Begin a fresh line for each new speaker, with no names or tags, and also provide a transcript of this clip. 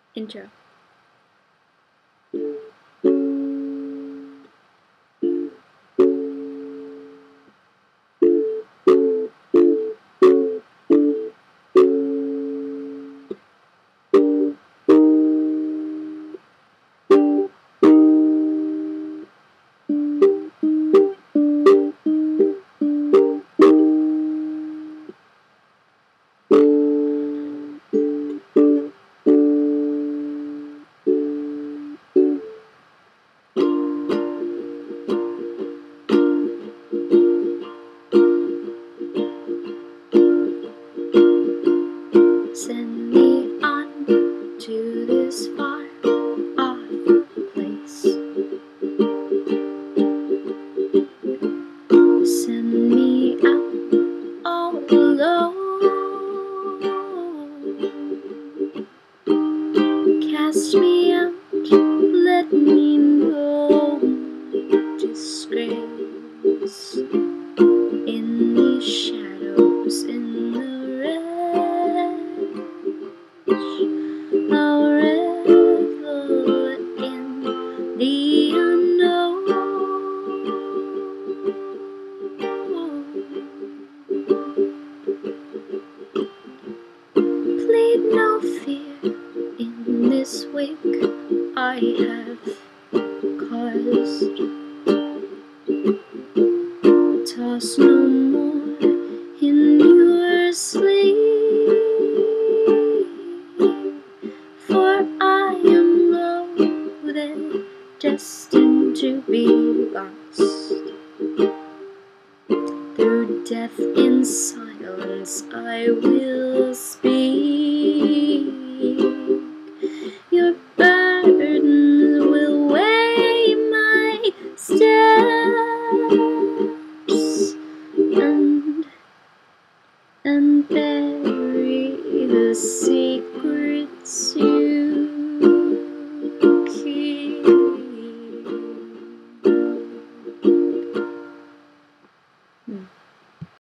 Intro. Send me on to this far off place. Send me out all alone. Cast me out, let me know disgrace. In these shadows, in the rage, I'll revel in the unknown. Plead no fear in this wake I have caused. Toss no more in your sleep, for I am loaded, destined to be lost. Through death in silence I will speak. Your burdens will weigh my steps, and bury the secrets